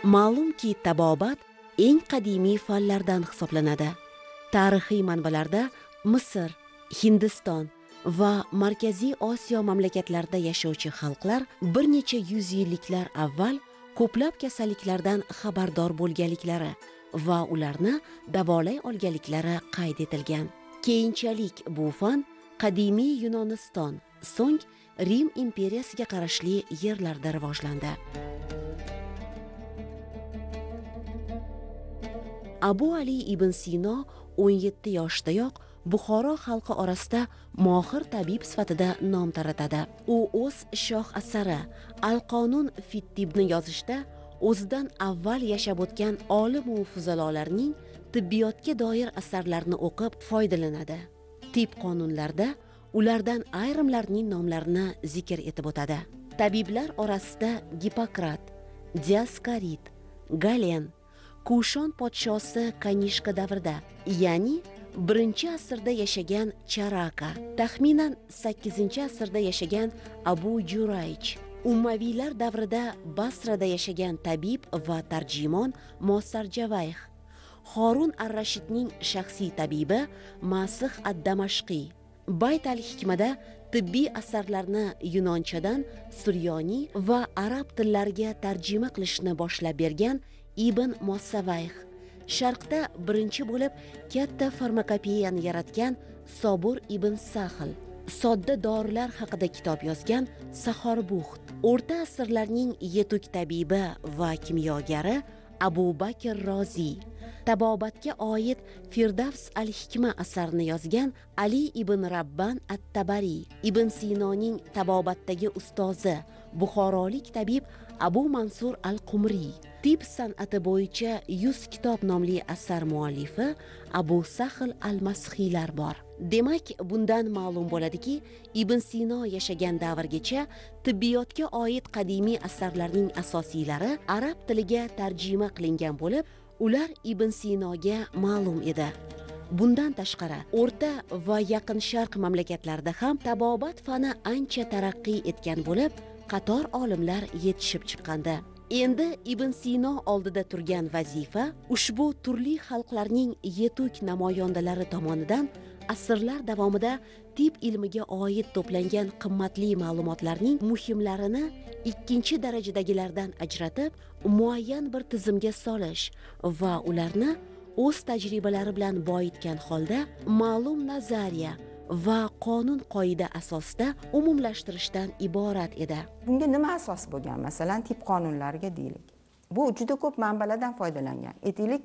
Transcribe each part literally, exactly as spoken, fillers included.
Ma'lumki, tabobat eng qadimiy fanlardan hisoblanadi. Tarixiy manbalarda Misr, Hindiston va Markaziy Osiyo mamlakatlarida yashovchi xalqlar bir necha yuz yilliklar avval ko'plab kasalliklardan xabardor bo'lganliklari va ularni davolay olganliklari qayd etilgan. Keyinchalik bu fan qadimiy Yunoniston, so'ng Rim imperiyasiga qarashli yerlarda rivojlandi. Abu Ali ibn Sino o'n yetti yoshdayoq Buxoro xalqi orasida mohir tabib sifatida nom taratadi. U o'z shoh asari Al-Qonun fit Tibbni yozishda o'zidan avval yashab o'tgan olim va fuzarolarning tibbiyotga doir asarlarini o'qib foydalanadi. Tibb qonunlarda ulardan ayrimlarining nomlarini zikr etib o'tadi. Tabiblar orasida Gippokrat, Diaskarit, Galen, Kushon podshosi Kanishka davrida, ya'ni birinchi asrda yashagan Charaka, taxminan sakkizinchi asrda yashagan Abu Jurayj, Ummaviylar davrida Basrada yashagan tabib va tarjimon Mosar Javayh, Horun ar-Rashidning shaxsiy tabibi Masih ad-Damashqiy, Bayt al-Hikmada tibbiy asarlarni yunonchadan suryoniy va arab tillariga tarjima qilishni boshlab bergan Ibn Mossavayh, Sharqda birinchi bo'lib katta farmakopeyani yaratgan Sobur ibn Sahl, sodda dorilar haqida kitob yozgan Sahorbuxt, o'rta asrlarning yetuk tabibi va kimyogari Abu Bakr Rozi, tabobatga oid Firdavs al-Hikma asarini yozgan Ali ibn Rabban at-Tabari, Ibn Sinoning tabobatdagi ustozi buxorolik tabib Abu Mansur al-Qumri, tibb san'ati bo'yicha yuz kitob nomli asar muallifi Abu Sahl al-Masxiylar bor. Demak, bundan ma'lum bo'ladiki, Ibn Sino yashagan davrgacha tibbiyotga oid qadimiy asarlarning asosiylari arab tiliga tarjima qilingan bo'lib, ular Ibn Sinoga ma'lum edi. Bundan tashqari, O'rta va Yaqin Sharq mamlakatlarida ham tabobat fani ancha taraqqiy etgan bo'lib, qator olimlar yetishib chiqqandi. Endi Ibn Sino oldida turgan vazifa ushbu turli xalqlarning yetuk namoyandalari tomonidan asrlar davomida tibb ilmiga oid to'plangan qimmatli ma'lumotlarning muhimlarini ikkinchi darajadagilardan ajratib, muayyan bir tizimga solish va ularni o'z tajribalari bilan boyitgan holda ma'lum nazariya va qonun qoida asosida umumlashtirishdan iborat edi. Bunga nima asos bo'lgan? Masalan, tibb qonunlariga deylik. Bu juda ko'p manbalardan foydalangan. Aytaylik,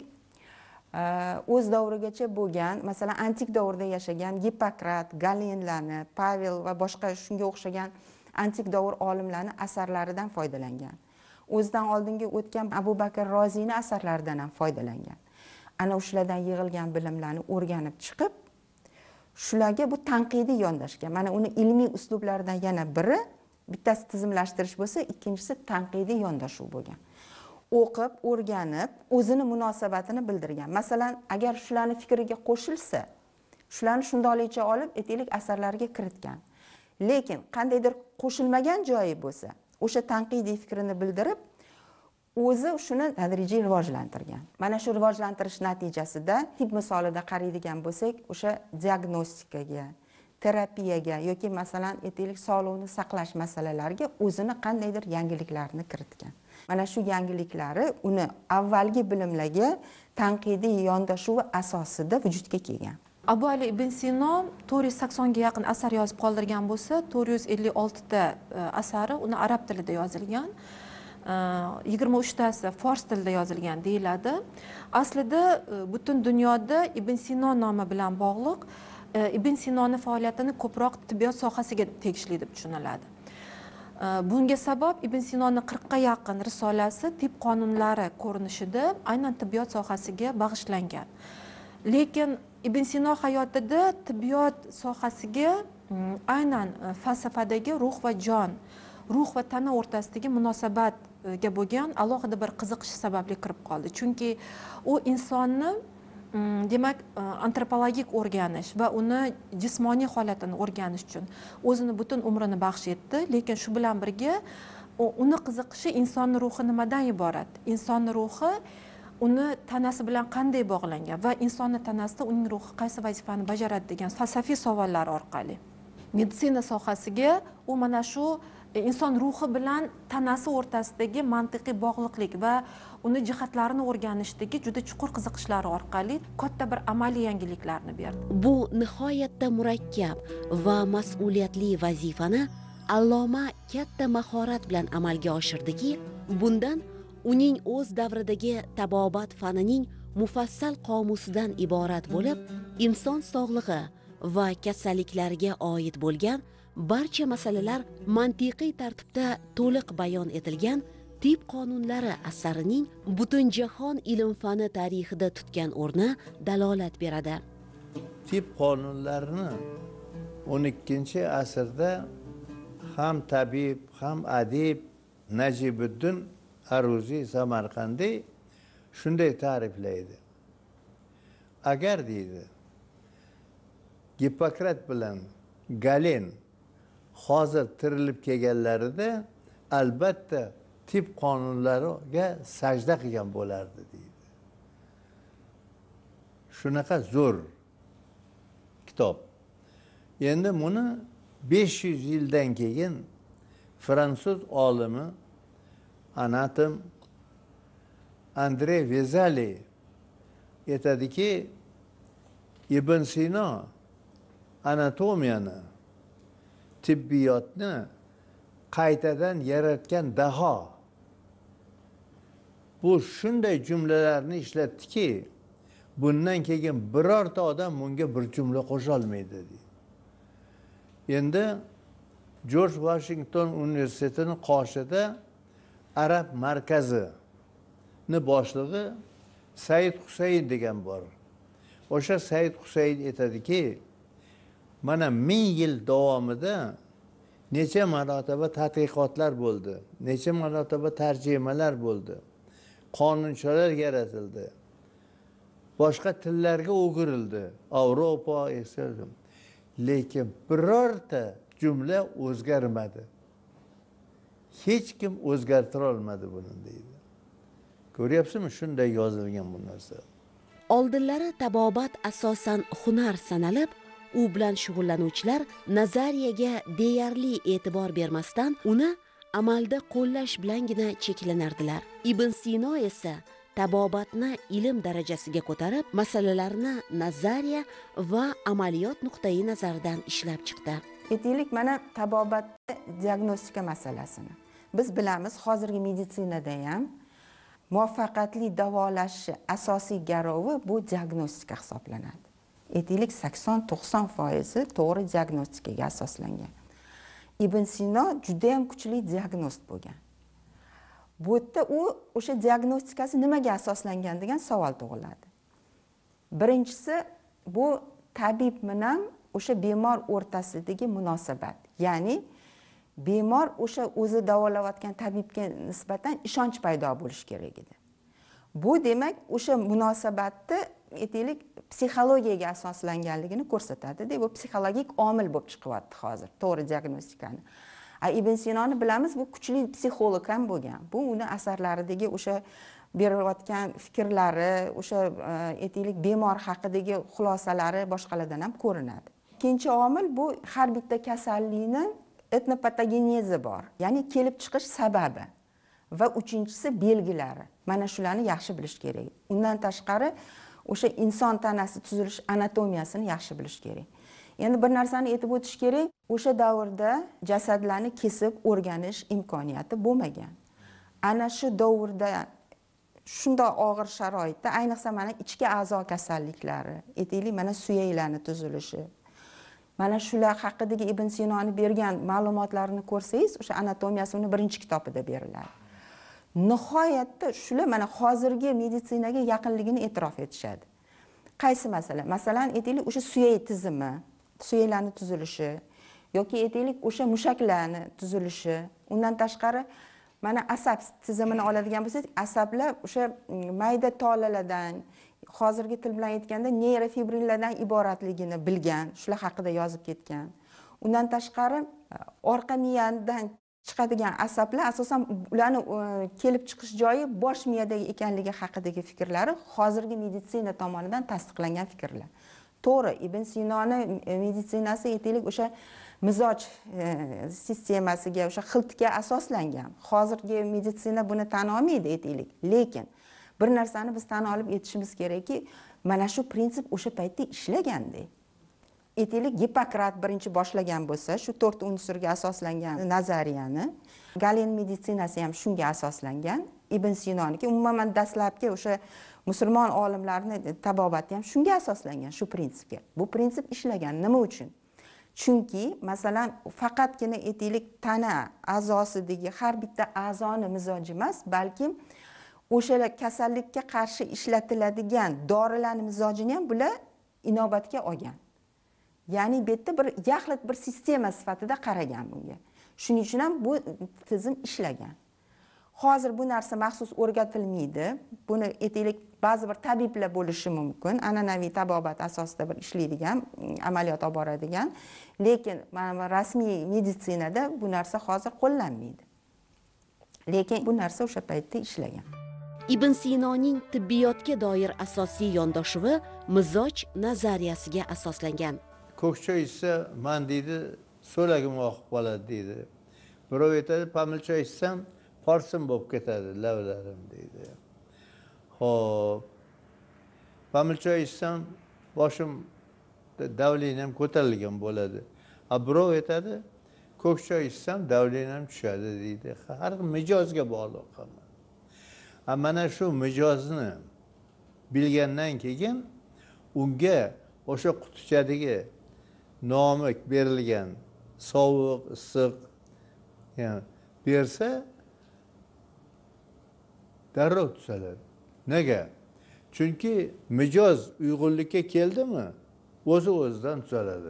o'z davrigacha bo'lgan, masalan, antik davrda yashagan Gippokrat, Galenlarni, Pavel va boshqa shunga o'xshagan antik davr olimlarni asarlaridan foydalangan. O'zidan oldingi o'tgan Abu Bakr Roziyni asarlaridan ham foydalangan. Ana o'shalardan yig'ilgan bilimlarni o'rganib chiqib, shularga bu tanqidiy yondashgan. Mana uni ilmiy uslublardan yana biri, bittasi tizimlashtirish bo'lsa, ikkinchisi tanqidiy yondashuv bo'lgan. O'qib, o'rganib, o'zini munosabatini bildirgan. Masalan, agar shularni fikriga qo'shilsa, shularni shundoqligicha olib, aytaylik, asarlarga kiritgan. Lekin qandaydir qo'shilmagan joyi bo'lsa, o'sha tanqidiy fikrini bildirib, o'zi shuni tadrijiy rivojlantirgan. Mana shu rivojlantirish natijasida tibb misolida qaraydigan bo'lsak, o'sha diagnostikaga, terapiyaga yoki masalan, aytaylik, sog'liqni saqlash masalalariga o'zini qandaydir yangiliklarni kiritgan. Mana shu yangiliklari uni avvalgi bilimlarga tanqidiy yondashuvi asosida vujudga kelgan. Abu Ali ibn Sino to'rt yuz saksonga yaqin asar yozib qoldirgan bo'lsa, to'rt yuz ellik olti ta asari uni arab tilida yozilgan. yigirma uchtasi fors tilida yozilgan deyiladi. Aslida butun dunyoda Ibn Sino nomi bilan bog'liq Ibn Sinoning faoliyatini ko'proq tibbiyot sohasiga tegishli deb tushuniladi. Bunga sabab Ibn Sinoning qirqqa yaqin risolasi tibb qonunlari ko'rinishida aynan tibbiyot sohasiga bag'ishlangan. Lekin Ibn Sino hayotida tibbiyot sohasiga aynan falsafadagi ruh va jon, ruh va tana o'rtasidagi munosabatga bo'lgan alohida bir qiziqish sababli kirib qoldi. Chunki u insonni demak antropologik o'rganish va uni jismoniy holatini o'rganish uchun o'zini butun umrini baxsh etdi. Lekin shu bilan birga u- uni qiziqishi insonni ruhi nimadan iborat, insonni ruhi uni tanasi bilan qanday bog'langan va insonni tanasida uning ruhi qaysi vazifani bajaradi degan falsafiy savollar orqali meditsina sohasiga u mana shu e, inson ruhi bilan tanasi o'rtasidagi mantiqiy bog'liqlik va uni jihatlarini o'rganishdagi juda chuqur qiziqishlari orqali katta bir amaliy yangiliklarni berdi. Bu nihoyatda murakkab va mas'uliyatli vazifani alloma katta mahorat bilan amalga oshirdiki, bundan uning o'z davridagi tabobat fanining mufassal qomusidan iborat bo'lib, inson sog'lig'i va kasalliklariga oid bo'lgan barcha masalalar mantiqiy tartibda to'liq bayon etilgan tib qonunlari asarining butunjahon ilm fani tarixida tutgan o'rni dalolat beradi. Tib qonunlarini o'n ikkinchi asrda ham tabib, ham adib Najibuddin Aruziy Samarqandiy shunday ta'riflaydi. Agar deydi, Gippokrat bilan Galen hozir tirilib kelganlarida albatta tib qonunlariga sajda qilgan bo'lardi deydi. Shunaqa zo'r kitob. Endi buni besh yuz yildan keyin fransuz olimi, anatom Andre Vezali aytadiki, Ibn Sino anatomiyani, tibbiyotni qaytadan yaratgan daho. Bu shunday jumlalarni ishlatdiki, bundan keyin birorta odam bunga bir jumla qo'sha olmaydi deydi. Endi George Washington universitetining qoshida Arab markazining boshlig'i Said Husayn degan bor. O'sha Said Husayn aytadiki, mana ming yil davomida necha marotaba tadqiqotlar bo'ldi, necha marotaba tarjimalar bo'ldi, qonunchalar yaratildi, boshqa tillarga o'girildi, Avropa, Asiya, lekin birorta jumla o'zgarmadi. Hech kim o'zgartira olmadi buni deydi. Ko'ryapsizmi, shunday yozilgan bu narsa. Oldinlari tabobat asosan hunar sanalib, u bilan shug'ullanuvchilar nazariyaga deyarli e'tibor bermasdan uni amalda qo'llash bilangina cheklanardilar. Ibn Sino esa tabobatni ilm darajasiga ko'tarib, masalalarni nazariya va amaliyot nuqtai nazaridan ishlab chiqdi. Aytaylik, mana tabobatda diagnostika masalasini biz bilamiz, hozirgi meditsinada ham muvaffaqiyatli davolashni asosiy garovi bu diagnostika hisoblanadi. Aytaylik, sakson to'qson foizi to'g'ri diagnostikaga asoslangan. Ibn Sino juda ham kuchli diagnost bo'lgan. Bu yerda u o'sha diagnostikasi nimaga asoslangan degan savol tug'iladi. Birinchisi, bu tabib bilan o'sha bemor o'rtasidagi munosabat. Ya'ni bemor o'sha o'zi davolayotgan tabibga nisbatan ishonch paydo bo'lishi kerak edi. Bu demak, o'sha munosabatni aytaylik psixologiyaga asoslanganligini ko'rsatadi. Bu psixologik omil bo'lib chiqyapti hozir to'g'ri diagnostikani. A Ibn Sinoni bilamiz, bu kuchli psixolog ham bo'lgan. Bu uni asarlaridagi o'sha berayotgan fikrlari, o'sha aytaylik bemor haqidagi xulosalari boshqalardan ham ko'rinadi. Ikkinchi omil bu har bitta kasallikni etnopatogenezi bor, ya'ni kelib chiqish sababi. Va uchinchisi belgilari. Mana shularni yaxshi bilish kerak. Undan tashqari o'sha inson tanasi tuzilish anatomiyasini yaxshi bilish kerak. Endi bir narsani aytib o'tish kerak, o'sha davrda jasadlarni kesib o'rganish imkoniyati bo'lmagan. Ana shu davrda shunday og'ir sharoitda, ayniqsa mana ichki a'zo kasalliklari, aytaylik mana suyaklarni tuzilishi, mana shular haqidagi Ibn Sinoni bergan ma'lumotlarni ko'rsangiz, o'sha anatomiyasi uni birinchi kitobida beriladi. Nihoyatda shular mana hozirgi meditsinaga yaqinligini e'tirof etishadi. Qaysi masala? Masalan, aytaylik o'sha suyak tizimi, suyaklarni tuzilishi yoki aytaylik o'sha mushaklarni tuzilishi, undan tashqari mana asab tizimini oladigan bo'lsak, asablar o'sha mayda tolalardan, hozirgi til bilan aytganda neyrofibrillardan iboratligini bilgan, shular haqida yozib ketgan. Undan tashqari orqa miyadan chiqadigan asablar asosan ularni kelib chiqish joyi bosh miyadagi ekanligi haqidagi fikrlari hozirgi meditsina tomonidan tasdiqlangan fikrlar. To'g'ri, Ibn Sinoni meditsinasi aytaylik o'sha mizoj sistemasiga, o'sha xiltga asoslangan. Hozirgi meditsina buni tan olmaydi aytaylik. Lekin bir narsani biz tan olib yetishimiz kerakki, mana shu prinsip o'sha paytda ishlaganda. Aytaylik, Gippokrat birinchi boshlagan bo'lsa, shu to'rt unsurga asoslangan nazariyani, Galen meditsinasi ham shunga asoslangan. Ibn Sinoniki umuman dastlabki o'sha musulmon olimlarning tabobati ham shunga asoslangan, shu prinsipga. Bu prinsip ishlagan. Nima uchun? Chunki masalan faqatgina aytaylik tana a'zosidagi har bitta a'zoni mizoji emas, balki o'sha kasallikka qarshi ishlatiladigan dorilarning mizojini ham bular inobatga olgan. Ya'ni bu yerda bir yaxlit bir sistema sifatida qaragan bunga. Shuning uchun ham bu tizim ishlagan. Hozir bu narsa maxsus o'rgatilmaydi. Buni aytaylik ba'zi bir tabiblar bo'lishi mumkin, an'anaviy tabobat asosida bir ishlaydigan, amaliyot olib boradigan, lekin rasmiy meditsinada bu narsa hozir qo'llanmaydi. Lekin bu narsa o'sha paytda ishlagan. Ibn Sinoning tibbiyotga doir asosiy yondoshuvi mizoj nazariyasiga asoslangan. Ko'k choy ichsa, man deydi, so'lagim oqib qoladi deydi. Birov aytadi, pamil choy ichsam, porsin bo'lib ketadi lavlarim deydi. Xo'p. Pamil choy ichsam, boshim davlenim ham ko'tarilgan bo'ladi. A birov aytadi, ko'k choy ichsam, davlenim ham tushadi deydi. Har mijozga bog'liq hamma. Ha, mana shu mijozni bilgandan keyin unga o'sha qutichadagi nomi berilgan sovuq, issiq yani bersa darrov tuzaladi. Nega? Chunki mijoz uyg'unlikka keldimi, o'zi o'zidan tuzaladi.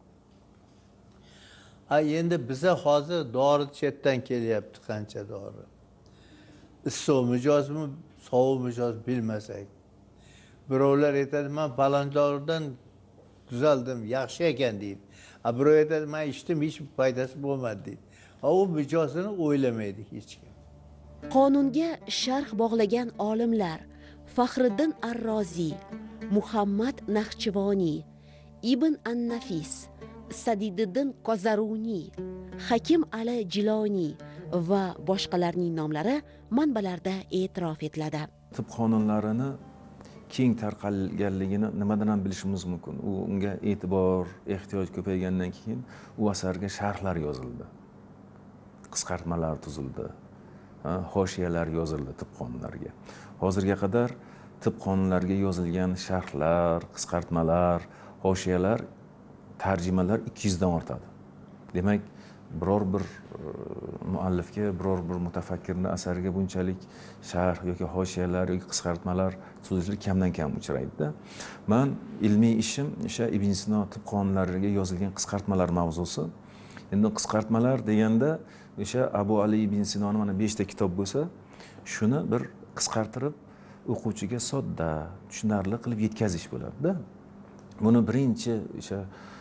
Ha, endi biza hozir dori chetdan kelyapti, qancha dori. Issiq mijozmi, sovuq mijoz bilmasak. Birovlar aytadi, men falon doridan tuzaldim, yaxshi ekan deydi. Ha, birov aytadi, men ichdim, hech foydasi bo'lmadi deydi. Ha, u mijozini o'ylamaydi hech kim. Qonunga sharh bog'lagan olimlar Faxriddin Ar-Roziy, Muhammad Nahchivoniy, Ibn an-Nafis, Sadididdin Qozaruniy, Hakim Ali Jiloniy va boshqalarning nomlari manbalarda e'tirof etiladi. Tib qonunlarini keng tarqalganligini nimadan ham bilishimiz mumkin? U unga e'tibor, ehtiyoj ko'paygandan keyin u asarga sharhlar yozildi. Qisqartmalar tuzildi. Hoshiyalar yozildi tib qonunlariga. Hozirga qadar tib qonunlariga yozilgan sharhlar, qisqartmalar, hoshiyalar, tarjimalar ikki yuzdan ortadi. Demak, biror bir muallifga, biror bir mutafakkirning asariga bunchalik sharh yoki hoshiyalar yoki qisqartmalar tuzilishi kamdan kam uchraydi-da. Men ilmiy ishim o'sha Ibn Sino tib qonunlariga yozilgan qisqartmalar mavzusi. Endi qisqartmalar deganda o'sha Abu Ali ibn Sinoning mana beshta kitob bo'lsa, shuni bir qisqartirib o'quvchiga sodda, tushunarli qilib yetkazish bo'ladi-da. Buni birinchi o'sha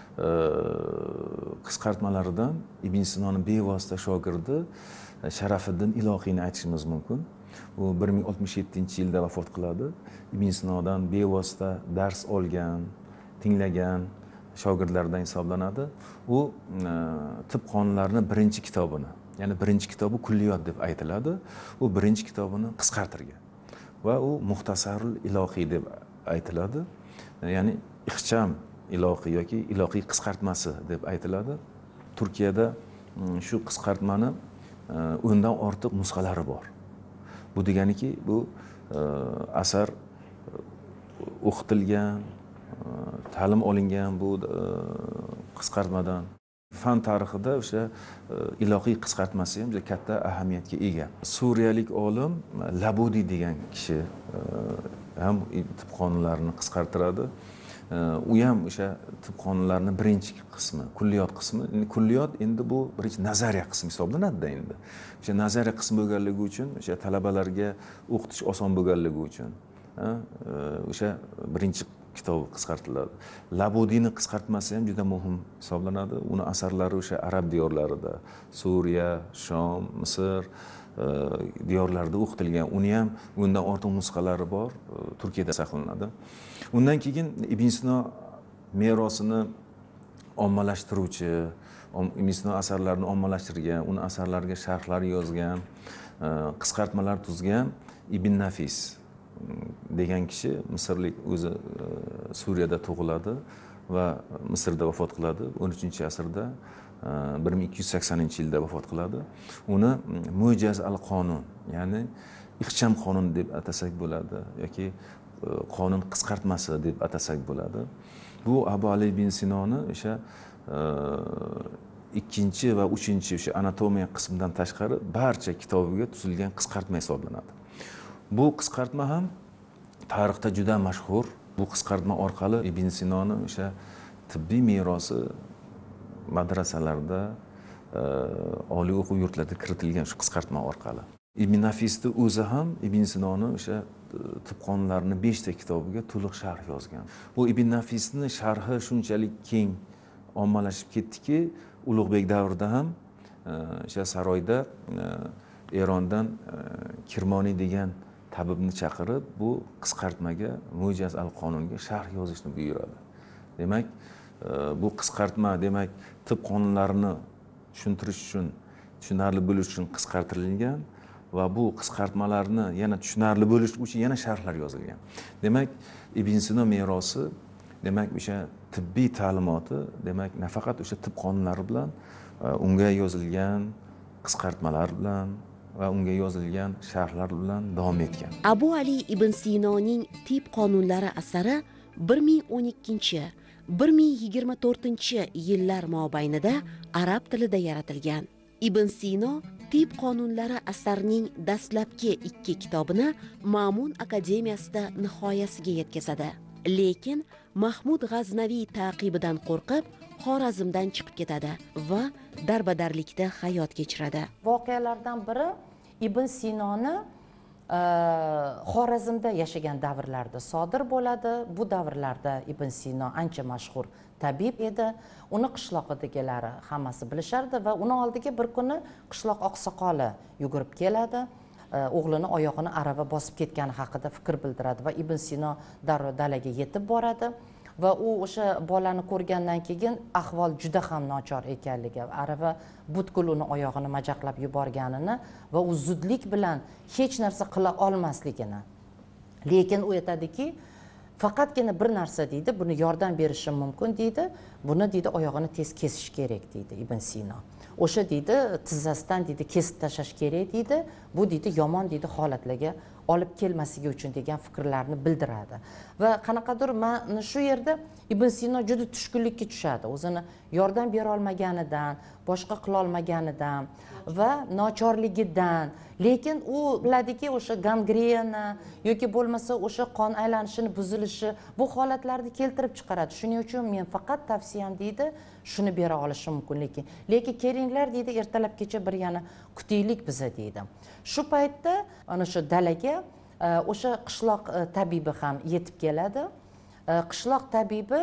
qisqartmalaridan Ibn Sinoning bevosita shogirdi Sharafiddin Ilohiyni aytishimiz mumkin. U bir ming oltmish yettinchi yilda vafot qiladi. Ibn Sinodan bevosita dars olgan, tinglagan shogirdlardan hisoblanadi. U tib qonunlarining birinchi kitobini, ya'ni birinchi kitobi Kulliyot deb aytiladi. U birinchi kitobini qisqartirgan va u Muxtasarul Ilohiy deb aytiladi. Ya'ni ixcham ilohiy yoki ilohiy qisqartmasi deb aytiladi. Turkiyada shu qisqartmani o'ndan ortiq nusxalari bor. Bu deganiki, bu asar o'qitilgan, ta'lim olingan bu qisqartmadan. Fan tarixida o'sha ilohiy qisqartmasi ham juda katta ahamiyatga ega. Suriyalik olim Labudi degan kishi ham tib qonunlarini qisqartiradi. U ham o'sha tib qonunlarining birinchi qismi, kulliyot qismi. Kulliyot endi bu birinchi nazariya qismi hisoblanadi endi. O'sha nazariya qismi bo'lganligi uchun, o'sha talabalarga o'qitish oson bo'lganligi uchun, o'sha birinchi kitobi qisqartiriladi. Labudiyni qisqartmasi ham juda muhim hisoblanadi. Uni asarlari o'sha arab diyorlarida, Suriya, Shom, Misr diyorlarida o'qitilgan. Uni ham undan ortiq nusxalari bor, Turkiyada saqlanadi. Undan keyin Ibn Sino merosini ommalashtiruvchi, Ibn Sino asarlarini ommalashtirgan, uni asarlariga sharhlar yozgan, qisqartmalar tuzgan Ibn Nafis degan kishi misrlik, o'zi Suriyada tug'iladi va Misrda vafot qiladi. o'n uchinchi asrda, bir ming ikki yuz saksoninchi yilda vafot qiladi. Uni Mo'jaz al-Qonun, ya'ni ixcham qonun deb atasak bo'ladi yoki qonun qisqartmasi deb atasak bo'ladi. Bu Abu Ali ibn Sinoni o'sha ikkinchi va uchinchi o'sha anatomiya qismidan tashqari barcha kitobiga tuzilgan qisqartma hisoblanadi. Bu qisqartma ham tarixda juda mashhur. Bu qisqartma orqali Ibn Sinoni o'sha tibbiy merosi madrasalarda, oliy o'quv yurtlarida kiritilgan shu qisqartma orqali. Ibn Nafisni o'zi ham Ibn Sinoni o'sha tib qonunlarini beshta kitobiga to'liq sharh yozgan. Bu Ibn Nafisni sharhi shunchalik keng ommalashib ketdiki, Ulug'bek davrida ham o'sha saroyda Erondan Kirmoniy degan tabibni chaqirib, bu qisqartmaga, Mo'jaz al-Qonunga sharh yozishni buyuradi. Demak, bu qisqartma, demak, tib qonunlarini tushuntirish uchun, tushunarli bo'lish uchun qisqartirilgan va bu qisqartmalarni yana tushunarli bo'lish uchun yana sharhlar yozilgan. Demak, Ibn Sino merosi, demak, o'sha tibbiy ta'limoti, demak, nafaqat o'sha tib qonunlari bilan, unga yozilgan qisqartmalar bilan va unga yozilgan sharhlar bilan davom etgan. Abu Ali ibn Sinoning tib qonunlari asari bir ming o'n ikkinchi bir ming yigirma to'rtinchi yillar mobaynida arab tilida yaratilgan. Ibn Sino tib qonunlari asarining dastlabki ikki kitobini Ma'mun akademiyasida nihoyasiga yetkazadi. Lekin Mahmud G'aznaviy taqibidan qo'rqib Xorazmdan chiqib ketadi va darbadarlikda hayot kechiradi. Voqealardan biri Ibn Sinoni Xorazmda yashagan davrlarda sodir bo'ladi. Bu davrlarda Ibn Sino ancha mashhur tabib edi. Uni qishloqidagilari hammasi bilishardi va uni oldiga bir kuni qishloq oqsoqoli yugurib keladi. O'g'lini oyog'ini arava bosib ketgani haqida fikr bildiradi va Ibn Sino darrov dalaga yetib boradi. Va u o'sha bolani ko'rgandan keyin ahvol juda ham nochor ekanligi, arava butkul uni oyog'ini majaqlab yuborganini va u zudlik bilan hech narsa qila olmasligini. Lekin u aytadiki, faqatgina bir narsa deydi, buni yordam berishim mumkin deydi, buni deydi oyog'ini tez kesish kerak deydi Ibn Sino. O'sha deydi tizzasidan deydi kesib tashlash kerak deydi. Bu deydi yomon deydi holatlarga olib kelmasligi uchun degan fikrlarni bildiradi. Va qanaqadir mana shu yerda Ibn Sino juda tushkunlikka tushadi. O'zini yordam bera olmaganidan, boshqa qila olmaganidan va nochorligidan. Lekin u biladiki, o'sha gangrena yoki bo'lmasa o'sha qon aylanishini buzilishi bu holatlarni keltirib chiqaradi. Shuning uchun men faqat tavsiyam deydi, shuni bera olishim mumkin, lekin lekin kelinglar deydi, ertalabgacha bir yana kutaylik biza deydi. Shu paytda ana shu dalaga o'sha qishloq tabibi ham yetib keladi. Qishloq tabibi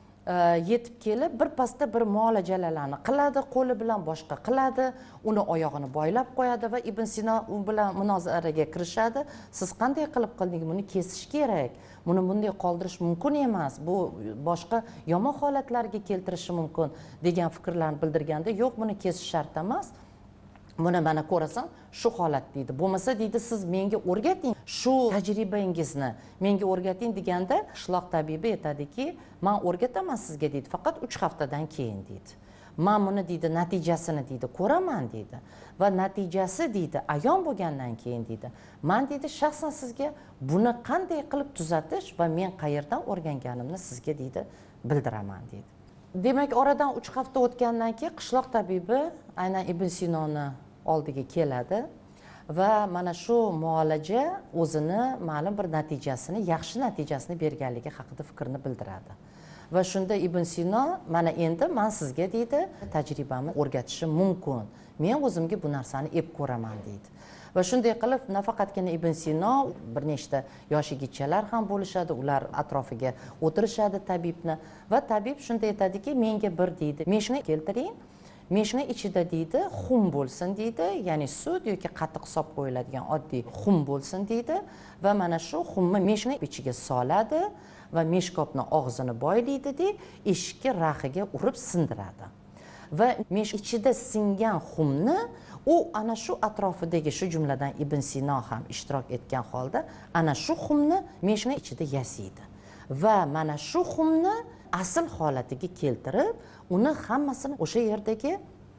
yetib kelib bir pasda bir muolajalarni qiladi, qo'li bilan boshqa qiladi, uni oyog'ini boylab qo'yadi va Ibn Sino u bilan munozaraga kirishadi. Siz qanday qilib qildingiz? Buni kesish kerak. Buni bunday qoldirish mumkin emas. Bu boshqa yomon holatlarga keltirishi mumkin degan fikrlarni bildirganda, yo'q, buni kesish shart emas. Buni mana ko'rasan, shu holat deydi. Bo'lmasa deydi, siz menga o'rgating, shu tajribangizni menga o'rgating deganda, qishloq tabibi aytadiki, men o'rgataman sizga deydi, faqat uch haftadan keyin deydi. Men buni deydi natijasini deydi ko'raman deydi va natijasi deydi ayon bo'lgandan keyin deydi, men deydi shaxsan sizga buni qanday qilib tuzatish va men qayerdan o'rganganimni sizga deydi bildiraman deydi. Demak, oradan uch hafta o'tgandan keyin qishloq tabibi aynan Ibn Sinoni oldiga keladi va mana shu muolaja o'zini ma'lum bir natijasini, yaxshi natijasini berganligi haqida fikrni bildiradi. Va shunda Ibn Sino, mana endi men sizga deydi tajribamni o'rgatishim mumkin. Men o'zimga bu narsani ep ko'raman deydi. va shunday qilib nafaqatgina Ibn Sino, bir nechta yosh yigitchalar ham bo'lishadi, ular atrofiga o'tirishadi tabibni va tabib shunday aytadiki, menga bir deydi, meshni keltiring, meshni ichida deydi xum bo'lsin deydi, ya'ni sut yoki qatiq hisob qo'yiladigan oddiy xum bo'lsin deydi va mana shu xumni meshni ichiga soladi va meshkobni og'zini boylaydi-da, eshikka raxiga urib sindiradi. Va mesh ichida singan xumni u ana shu atrofidagi, shu jumladan Ibn Sino ham ishtirok etgan holda ana shu xumni meshni ichida yasaydi va mana shu xumni asl holatiga keltirib, uni hammasini o'sha yerdagi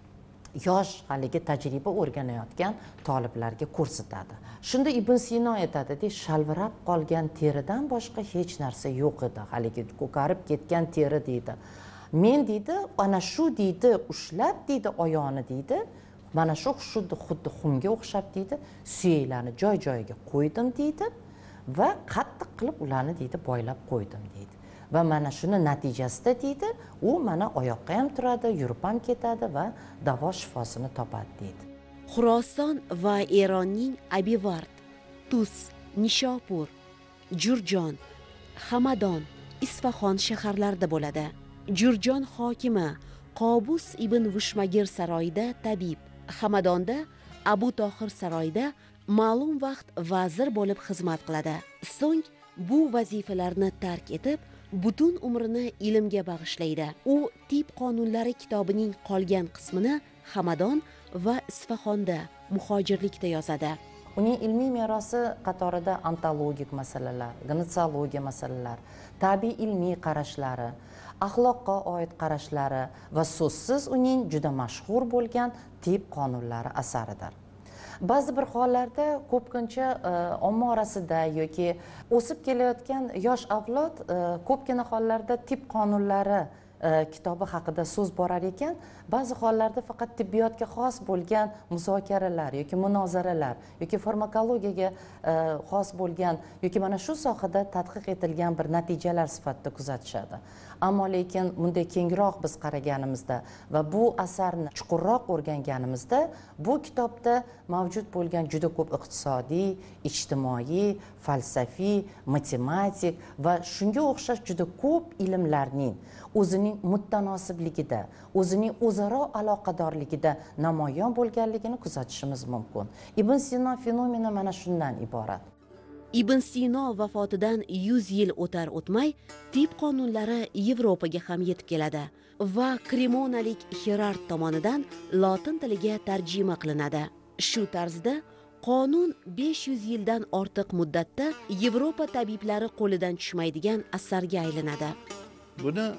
yosh haligi tajriba o'rganayotgan toliblarga ko'rsatadi. Shunda Ibn Sino aytadi, shalvirab qolgan teridan boshqa hech narsa yo'q edi, haligi ko'karib ketgan teri deydi. Men deydi, ana shu deydi, ushlab deydi oyog'ini deydi, mana shu xuddi xuddi xumga o'xshab deydi, suyaklarni joy-joyiga qo'ydim deydi va qattiq qilib ularni deydi boylab qo'ydim deydi. Va mana shuni natijasida deydi, u mana oyoqqa ham turadi, yurib ham ketadi va davo shifosini topadi deydi. Xuroson va Eronning Abivard, Tus, Nishopur, Jurjon, Hamadon, Isfahon shaharlarida bo'ladi. Jurjon hokimi Qobus ibn Vushmagir saroyida tabib, Hamadonda Abu Tohir saroyida ma'lum vaqt vazir bo'lib xizmat qiladi. So'ng bu vazifalarni tark etib, butun umrini ilmga bag'ishlaydi. U tib qonunlari kitobining qolgan qismini Hamadon va Isfahonda muhojirlikda yozadi. Uning ilmiy merosi qatorida ontologik masalalar, gnosiologiya masalalar, tabiiy ilmiy qarashlari, axloqqa oid qarashlari va so'zsiz uning juda mashhur bo'lgan tib qonunlari asaridir. Ba'zi bir hollarda ko'pincha omma orasida yoki o'sib kelayotgan yosh avlod ko'pgina hollarda tib qonunlari kitobi haqida so'z borar ekan, ba'zi hollarda faqat tibbiyotga xos bo'lgan muzokaralar yoki munozaralar yoki farmakologiyaga xos bo'lgan yoki mana shu sohada tadqiq etilgan bir natijalar sifatida kuzatishadi. Ammo lekin bunday kengroq biz qaraganimizda va bu asarni chuqurroq o'rganganimizda bu kitobda mavjud bo'lgan juda ko'p iqtisodiy, ijtimoiy, falsafiy, matematik va shunga o'xshash juda ko'p ilmlarning o'zining muttanosibligida, o'zining o'zaro aloqadorligida namoyon bo'lganligini kuzatishimiz mumkin. Ibn Sino fenomeni mana shundan iborat. Ibn Sino vafotidan yuz yil o'tar o'tmay tib qonunlari Yevropaga ham yetib keladi va kremonalik Xerard tomonidan lotin tiliga tarjima qilinadi. Shu tarzda qonun besh yuz yildan ortiq muddatda Yevropa tabiblari qo'lidan tushmaydigan asarga aylanadi. Buni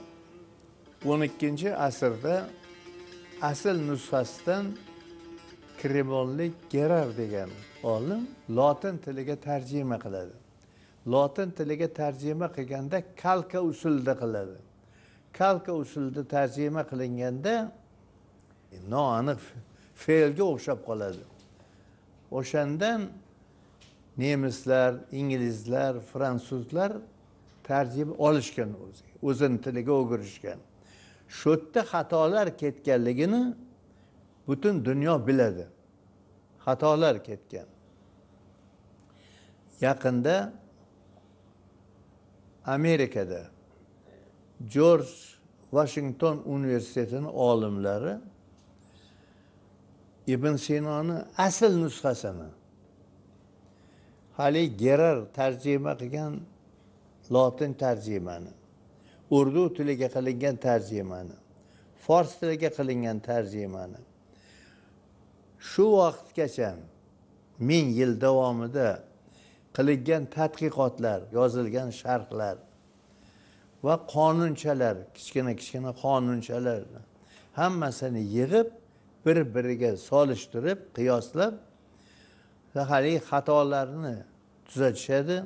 o'n ikkinchi asrda asl nusxasidan kremonlik Gerard degan olim lotin tiliga tarjima qiladi. Lotin tiliga tarjima qilganda kalka usulida qiladi. Kalka usulida tarjima qilinganda noaniq fe'lga o'xshab qoladi. O'shandan nemislar, inglizlar, fransuzlar tarjima olishgan o'ziga, o'zini tiliga o'girishgan. Shu yerda xatolar ketganligini butun dunyo biladi. Xatolar ketgan. Yaqinda Amerikada George Washington universitetining olimlari Ibn Sinoni asl nusxasini hali Gerard tarjima qilgan lotin tarjimani, urdu tiliga qilingan tarjimani, fors tiliga qilingan tarjimani shu vaqtgacha ming yil davomida qilingan tadqiqotlar, yozilgan sharhlar va qonunchalar, kichkina-kichkina qonunchalar hammasini yig'ib bir-biriga solishtirib, qiyoslab haligi xatolarni tuzatishadi.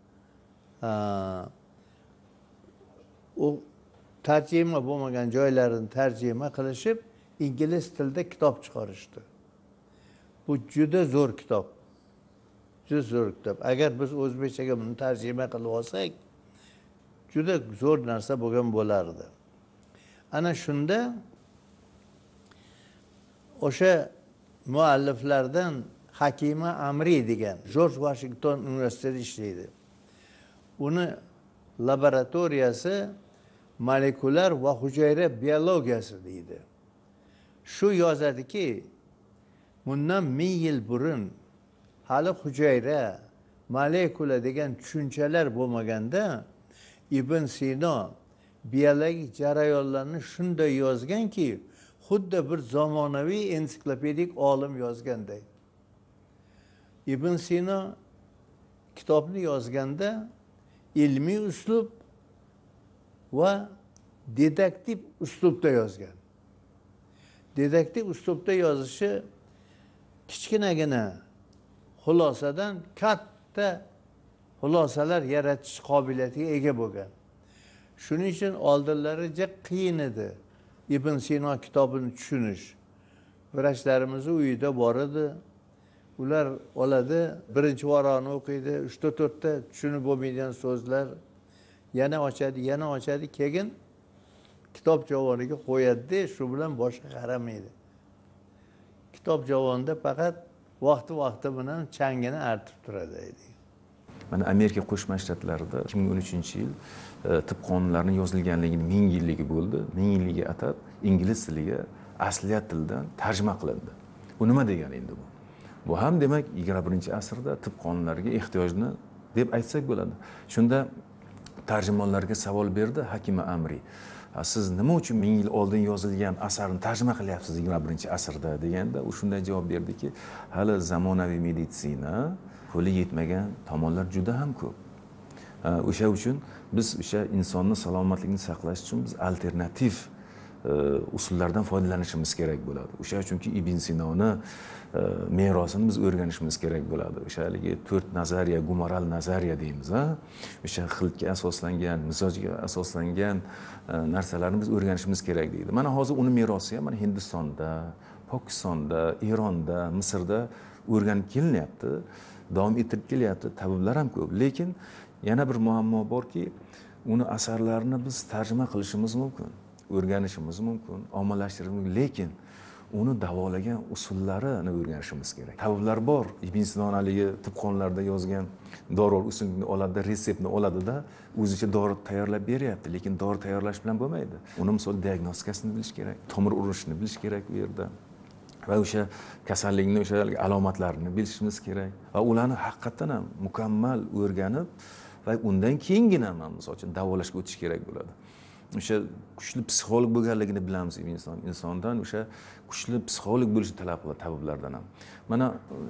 U tarjima bo'lmagan joylarini tarjima qilishib, ingliz tilida kitob chiqarishdi. Bu juda zo'r kitob. Juda zo'r kitob. Agar biz o'zbekchaga buni tarjima qilib olsak, juda zo'r narsa bo'lgan bo'lardi. Ana shunda o'sha mualliflardan Hakima Amri degan Jorj Vashington universitetida ishlaydi. Uni laboratoriyasi molekulyar va hujayra biologiyasi deydi. Shu yozadiki, bundan ming yil burun hali hujayra, molekula degan tushunchalar bo'lmaganda Ibn Sino biologik jarayonlarni shunday yozganki, xuddi bir zamonaviy ensiklopedik olim yozganday. Ibn Sino kitobni yozganda ilmiy uslub va dedaktiv uslubda yozgan. Dedaktiv uslubda yozishi kichkinagina xulosadan katta xulosalar yaratish qobiliyatiga ega bo'lgan. Shuning uchun oldinlari juda qiyin edi Ibn Sino kitobini tushunish. Vrachlarimiz uyida bor edi. Ular oladi, birinchi varaqni o'qiydi, uch ta to'rtta tushunib bo'lmaydigan so'zlar yana ochadi, yana ochadi, keyin kitob javoniga qo'yadi, shu bilan boshqa qaramaydi. Kitob javonida faqat vaqti-vaqti bilan changini artib turadi edi. Mana Amerika Qo'shma Shtatlarida ikki ming o'n uchinchi yil tib qonunlarining yozilganligining ming yilligi bo'ldi. ming yilligiga atab ingliz tiliga asliyat tildan tarjima qilindi. Bu nima degani endi bu? Bu ham demak yigirma birinchi asrda tib qonunlariga ehtiyojni deb aytsak bo'ladi. Shunda tarjimonlarga savol berdi Hakima Amri. Siz nima uchun ming yil oldin yozilgan asarni tarjima qilyapsiz yigirma birinchi asrda deganda, u shunday javob berdiki, hali zamonaviy meditsina qo'li yetmagan tomonlar juda ham ko'p. O'sha uchun biz o'sha insonni salomatligini saqlash uchun biz alternativ usullardan foydalanishimiz kerak bo'ladi. O'sha uchunki Ibn Sinoni merosini biz o'rganishimiz kerak bo'ladi. O'sha haligi to'rt nazariya, gumoral nazariya deymiz, ha? O'sha xiltga asoslangan, mizojga asoslangan narsalarni biz o'rganishimiz kerak deydi. Mana hozir uni merosi ham mana Hindistonda, Pokistonda, Eronda, Misrda o'rganib kelinyapti, davom ettirib kelyapti. Tabiblar ham ko'p, lekin yana bir muammo borki, uni asarlarini biz tarjima qilishimiz mumkin, o'rganishimiz mumkin, ommalashtirishimiz mumkin, lekin uni davolagan usullarini o'rganishimiz kerak. Tabiblar bor, Ibn Sino haligi tib qonunlarida yozgan dori usulini oladi, retseptni oladida o'zicha dori tayyorlab beryapti, lekin dori tayyorlash bilan bo'lmaydi. Uni misol diagnostikasini bilish kerak, tomir urishni bilish kerak bu yerda. Va o'sha kasallikning o'sha alomatlarini bilishimiz kerak. Va ularni haqiqatan ham mukammal o'rganib va undan keyingina ham misol uchun davolashga o'tish kerak bo'ladi. O'sha kuchli psixolog bo'lganligini bilamiz inson. Insondan o'sha kuchli psixolog bo'lishni talab qiladi tabiblardan ham. Mana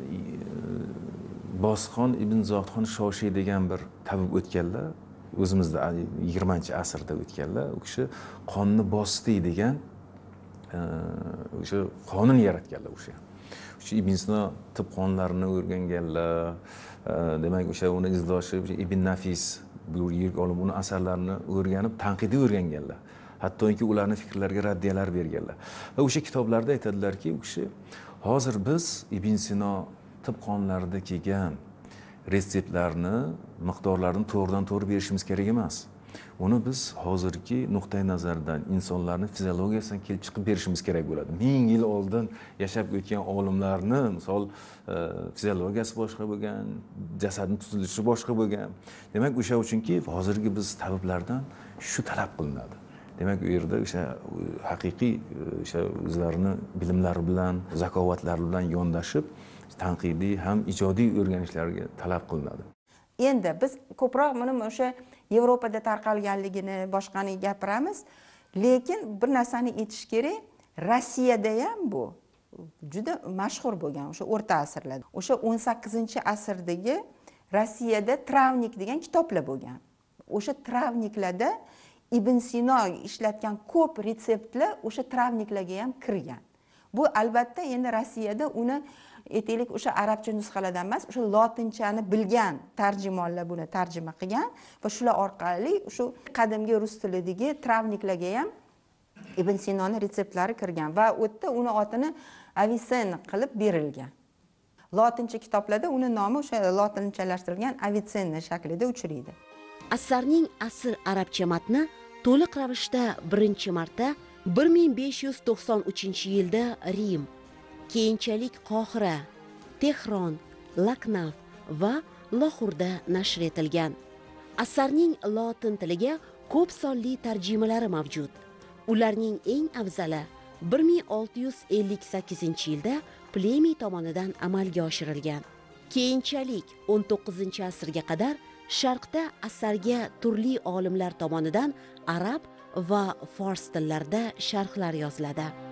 Bosxon ibn Zohidxon Shoshiy degan bir tabib o'tganlar, o'zimizda yigirmanchi asrda o'tganlar. U kishi qonni bosdi degan o'sha qonun yaratganlar o'sha. O'sha Ibn Sino tib qonunlarini o'rganganlar, demak o'sha uni izdoshi Ibn Nafis bu yirik olim uni asarlarini o'rganib, tanqidiy o'rganganlar. Hattoki ularning fikrlariga raddiyalar berganlar. Va o'sha kitoblarda aytadilarki, u kishi hozir biz Ibn Sino tib qonunlarida kelgan retseptlarni, miqdorlarini to'g'ridan to'g'ri berishimiz kerak emas. Uni biz hozirgi nuqtai nazardan insonlarning fiziologiyasidan kelib chiqib berishimiz kerak bo'ladi. ming yil oldin yashab o'tgan olimlarni, misol fiziologiyasi boshqa bo'lgan, jasadning tuzilishi boshqa bo'lgan. Demak, o'sha uchunki hozirgi biz tabiblardan shu talab qilinadi. Demak, u yerda o'sha haqiqiy o'sha o'zlarini bilimlari bilan, zakovatlari bilan yondashib, tanqidiy ham ijodiy o'rganishlarga talab qilinadi. Endi biz ko'proq buni o'sha Yevropada tarqalganligini, boshqani gapiramiz, lekin bir narsani aytish kerak, Rossiyada ham bu juda mashhur bo'lgan o'sha o'rta asrlarda. O'sha o'n sakkizinchi asrdagi Rossiyada travnik degan kitoblar bo'lgan. O'sha travniklarda Ibn Sino ishlatgan ko'p retseptlar o'sha travniklarga ham kirgan. Bu albatta endi Rossiyada uni aytaylik o'sha arabcha nusxalardan emas, o'sha lotinchani bilgan tarjimonlar buni tarjima qilgan va shular orqali o'sha qadimgi rus tilidagi travniklarga ham Ibn Sinoning retseptlari kirgan va u yerda uni otini Avicenna qilib berilgan. Lotincha kitoblarda uni nomi o'sha lotinchalashtirilgan Avicenna shaklida uchraydi. Asarning asl arabcha matni to'liq ravishda birinchi marta bir ming besh yuz to'qson uchinchi yilda Rim, keyinchalik Qohira, Tehron, Laknaf va Lohurda nashr etilgan. Asarning lotin tiliga ko'p sonli tarjimalari mavjud. Ularning eng afzali bir ming olti yuz ellik sakkizinchi yilda Plemiy tomonidan amalga oshirilgan. Keyinchalik o'n to'qqizinchi asrga qadar Sharqda asarga turli olimlar tomonidan arab va fors tillarida sharhlar yoziladi.